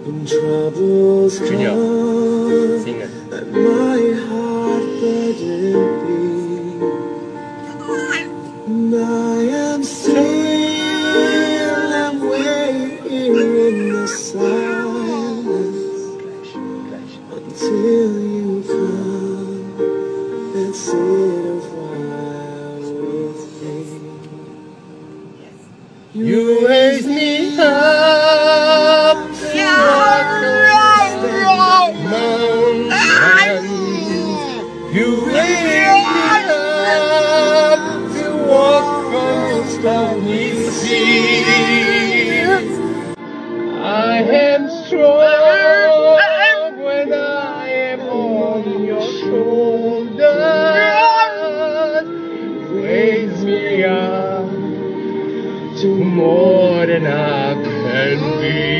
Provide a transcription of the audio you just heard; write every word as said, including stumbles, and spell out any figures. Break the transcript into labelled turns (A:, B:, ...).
A: When troubles
B: Junior,
A: come
B: sing it.
A: and my heart burden be, and I am still and wait here in the silence until you come and sit a while with me. You raise me up to walk on mountains. You raise me up to walk on stormy seas. I am strong when I am on your shoulders. Raise me up to more than I can be.